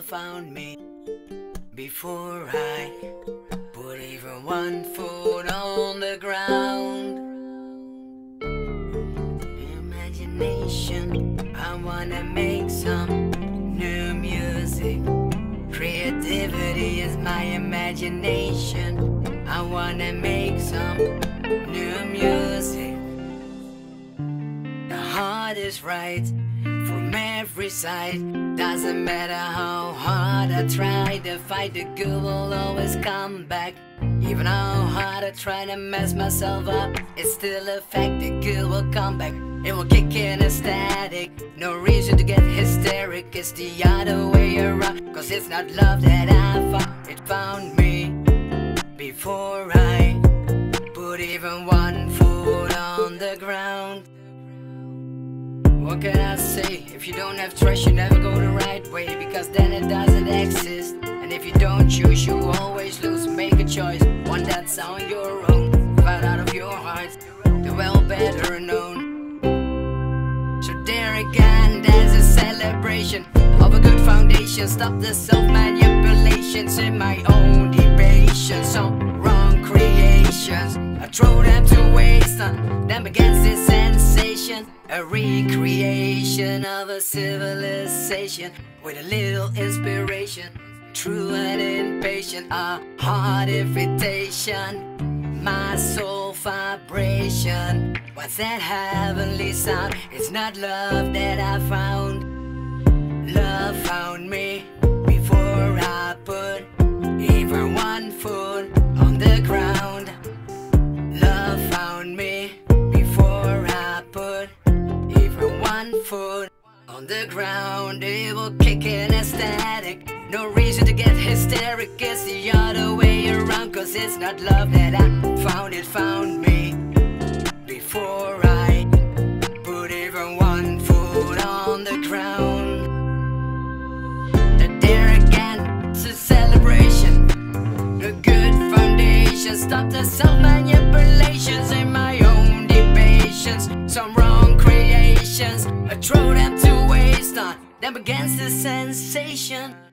found me before I put even one foot on the ground. Imagination, I wanna make some new music. Creativity is my imagination. I wanna make some new music. The heart is right from every side. Doesn't matter how hard I try to fight, the good will always come back. Even how hard I try to mess myself up, it's still a fact, the good will come back. It will kick in a static. No reason to get hysteric, it's the other way around. Cause it's not love that I found, it found me before I put even one foot on the ground. What can I say? If you don't have trust, you never go the right way, because then it doesn't exist. And if you don't choose, you always lose. Make a choice, one that's on your own. Fight out of your heart, the well better known. So there again, there's a celebration of a good foundation. Stop the self-manipulations in my own debation. Some wrong creations, I throw them to waste. Them against this sensation, a recreation of a civilization with a little inspiration. True and impatient, a heart invitation, my soul vibration. What's that heavenly sound? It's not love that I found. Love found me before I put even one foot on the ground. Love found me before I put even one foot on the ground. It will kick in a static. No reason to get hysteric, it's the other way around. Cause it's not love that I found, it found me before I put even one foot on the ground. And there again, it's a celebration, a good foundation. Stop the self-manipulations in my own debations. Some wrong creations, I throw them to waste on them against the sensation.